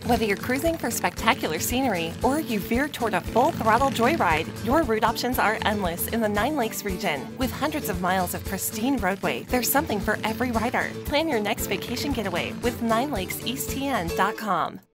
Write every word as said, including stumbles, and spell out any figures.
Whether you're cruising for spectacular scenery or you veer toward a full-throttle joyride, your route options are endless in the Nine Lakes region. With hundreds of miles of pristine roadway, there's something for every rider. Plan your next vacation getaway with nine lakes east t n dot com.